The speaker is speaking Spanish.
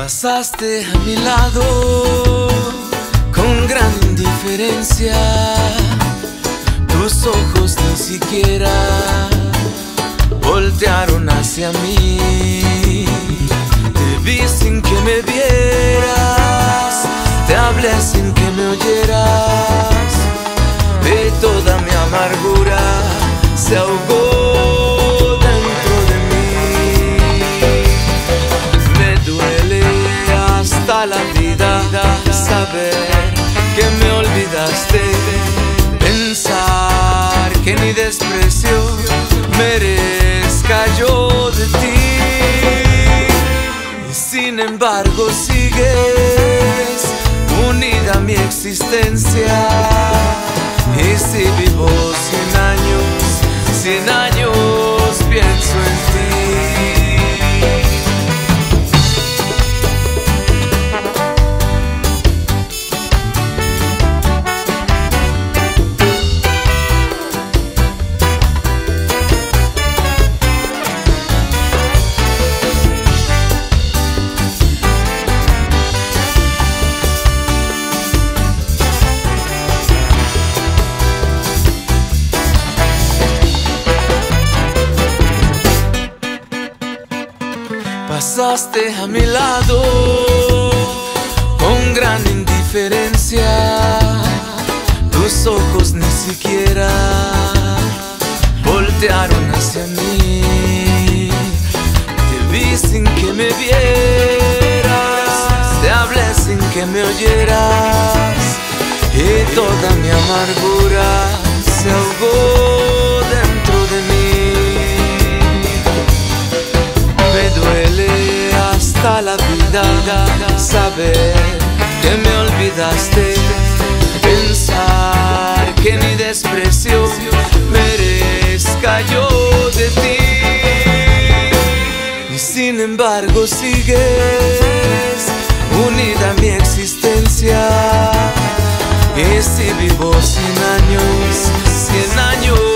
Pasaste a mi lado con gran indiferencia. Tus ojos ni siquiera voltearon hacia mí. Te vi sin que me vieras, te hablé sin que me oyeras. De toda mi amargura se ahogó dentro de mí. Me duele hasta la vida saber que me olvidaste, pensar que ni desprecio merezca yo de ti. Y sin embargo sigues unida a mi existencia. Y si vivo 100 años pienso en ti. Pasaste a mi lado con gran indiferencia. Tus ojos ni siquiera voltearon hacia mí. Te vi sin que me vieras, te hablé sin que me oyeras. Y toda mi amargura se ahogó dentro de mí. Me duele hasta la vida saber que me olvidaste, pensar que ni desprecio merezca yo de ti. Y sin embargo sigues unida a mi existencia. Y si vivo 100 años